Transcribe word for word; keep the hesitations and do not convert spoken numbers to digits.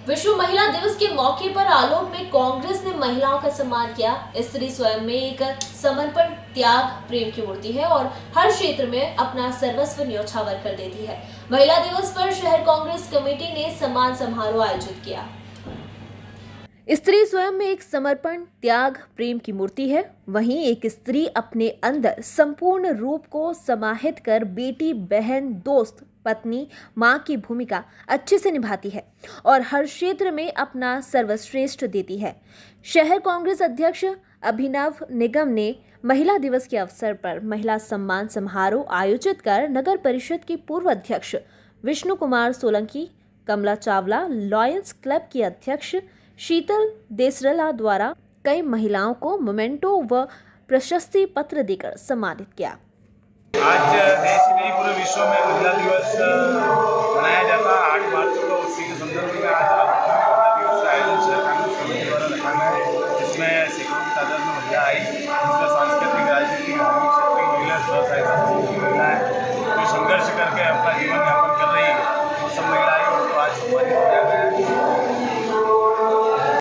विश्व महिला दिवस के मौके पर आलोट में कांग्रेस ने महिलाओं का सम्मान किया। स्त्री स्वयं में एक समर्पण, त्याग, प्रेम की मूर्ति है और हर क्षेत्र में अपना सर्वस्व न्यौछावर कर देती है। महिला दिवस पर शहर कांग्रेस कमेटी ने सम्मान समारोह आयोजित किया। स्त्री स्वयं में एक समर्पण, त्याग, प्रेम की मूर्ति है। वहीं एक स्त्री अपने अंदर संपूर्ण रूप को समाहित कर बेटी, बहन, दोस्त, पत्नी, मां की भूमिका अच्छे से निभाती है और हर क्षेत्र में अपना सर्वश्रेष्ठ देती है। शहर कांग्रेस अध्यक्ष अभिनव निगम ने महिला दिवस के अवसर पर महिला सम्मान समारोह आयोजित कर नगर परिषद की पूर्व अध्यक्ष विष्णु कुमार सोलंकी, कमला चावला, लॉयंस क्लब की अध्यक्ष शीतल देसरला द्वारा कई महिलाओं को मोमेंटो व प्रशस्ति पत्र देकर सम्मानित किया। आज देश में पूरे विश्व में महिला दिवस मनाया जाता है। आठ मार्च को उसी के संदर्भ में आज महिला दिवस का आयोजन शहर कांग्रेस कमेटी द्वारा रखा गया है, जिसमें सैकड़ों की तादाद में महिला आई, जिसमें सांस्कृतिक, राजनीतिक, धार्मिक क्षेत्र की महिला, स्व सहायता समूह की महिलाएं जो संघर्ष करके अपना जीवन